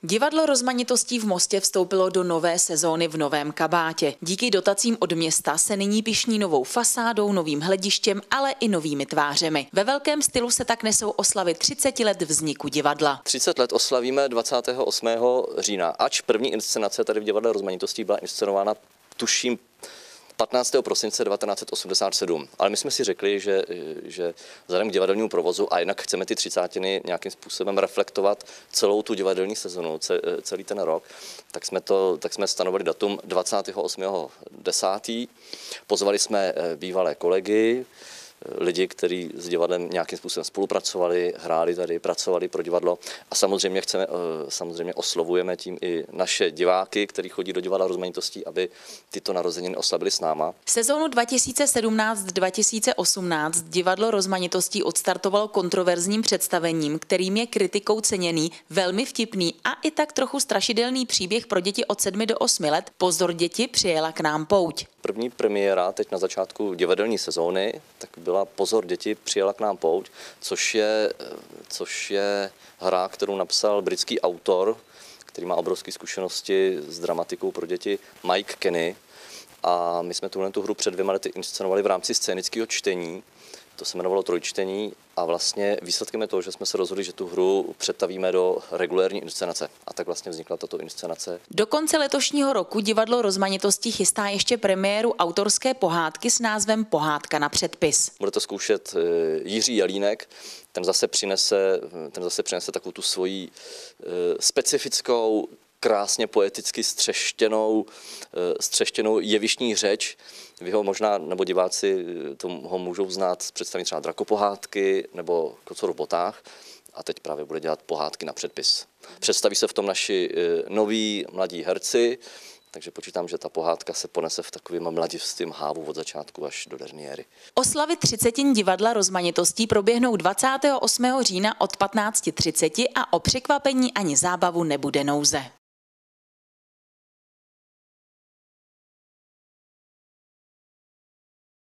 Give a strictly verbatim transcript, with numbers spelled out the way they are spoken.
Divadlo rozmanitostí v Mostě vstoupilo do nové sezóny v novém kabátě. Díky dotacím od města se nyní pyšní novou fasádou, novým hledištěm, ale i novými tvářemi. Ve velkém stylu se tak nesou oslavy třiceti let vzniku divadla. třicet let oslavíme dvacátého osmého října, ač první inscenace tady v Divadle rozmanitostí byla inscenována, tuším, patnáctého prosince devatenáct set osmdesát sedm. Ale my jsme si řekli, že, že vzhledem k divadelnímu provozu a jinak chceme ty třicátiny nějakým způsobem reflektovat celou tu divadelní sezonu, celý ten rok, tak jsme, to, tak jsme stanovili datum dvacátého osmého desátého Pozvali jsme bývalé kolegy, lidi, kteří s divadlem nějakým způsobem spolupracovali, hráli tady, pracovali pro divadlo a samozřejmě chceme, samozřejmě oslovujeme tím i naše diváky, kteří chodí do Divadla rozmanitostí, aby tyto narozeniny oslavili s náma. Sezónu dva tisíce sedmnáct dva tisíce osmnáct Divadlo rozmanitostí odstartovalo kontroverzním představením, kterým je kritikou ceněný, velmi vtipný a i tak trochu strašidelný příběh pro děti od sedmi do osmi let. Pozor děti, přijela k nám pouť. První premiéra teď na začátku divadelní sezóny, tak byla Pozor děti, přijela k nám pouť, což je, což je hra, kterou napsal britský autor, který má obrovské zkušenosti s dramatikou pro děti, Mike Kenny. A my jsme tuhle tu hru před dvěma lety inscenovali v rámci scénického čtení. To se jmenovalo Trojčtení a vlastně výsledkem je to, že jsme se rozhodli, že tu hru přetavíme do regulérní inscenace. A tak vlastně vznikla tato inscenace. Do konce letošního roku Divadlo rozmanitostí chystá ještě premiéru autorské pohádky s názvem Pohádka na předpis. Bude to zkoušet Jiří Jelínek, ten zase přinese, ten zase přinese takovou tu svoji specifickou, krásně poeticky střeštěnou, střeštěnou jevištní řeč. Vy ho možná, nebo diváci to ho můžou znát z představení třeba Drakopohádky nebo Kocour v botách. A teď právě bude dělat pohádky na předpis. Představí se v tom naši noví mladí herci, takže počítám, že ta pohádka se ponese v takovém mladistvém hávu od začátku až do derniéry. Oslavy třicetin Divadla rozmanitostí proběhnou dvacátého osmého října od patnácti třiceti a o překvapení ani zábavu nebude nouze.